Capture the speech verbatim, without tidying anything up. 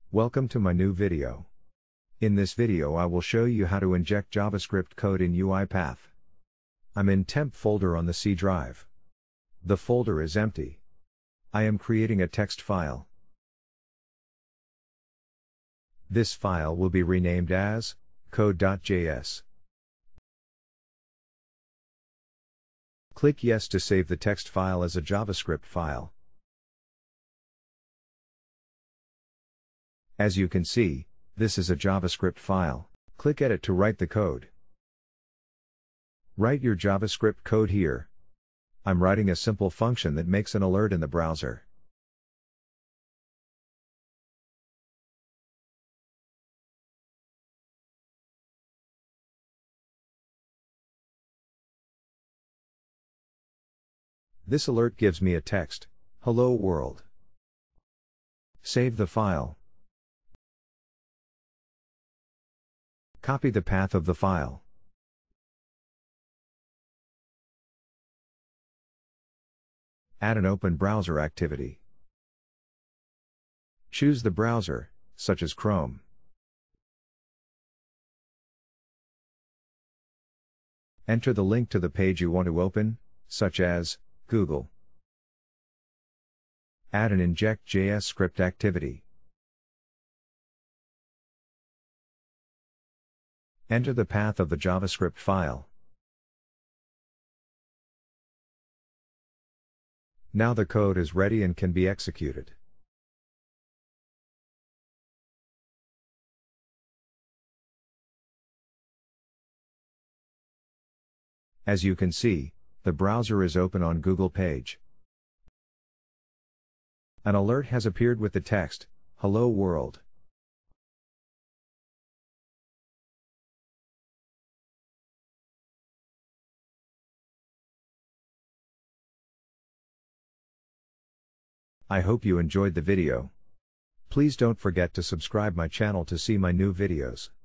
Welcome to my new video. In this video I will show you how to inject JavaScript code in UiPath. I'm in temp folder on the C drive. The folder is empty. I am creating a text file. This file will be renamed as code.js. Click Yes to save the text file as a JavaScript file. As you can see, this is a JavaScript file. Click Edit to write the code. Write your JavaScript code here. I'm writing a simple function that makes an alert in the browser. This alert gives me a text, "Hello world." Save the file. Copy the path of the file. Add an open browser activity. Choose the browser, such as Chrome. Enter the link to the page you want to open, such as Google. Add an Inject J S Script activity. Enter the path of the JavaScript file. Now the code is ready and can be executed. As you can see, the browser is open on Google page. An alert has appeared with the text, "Hello world." I hope you enjoyed the video. Please don't forget to subscribe my channel to see my new videos.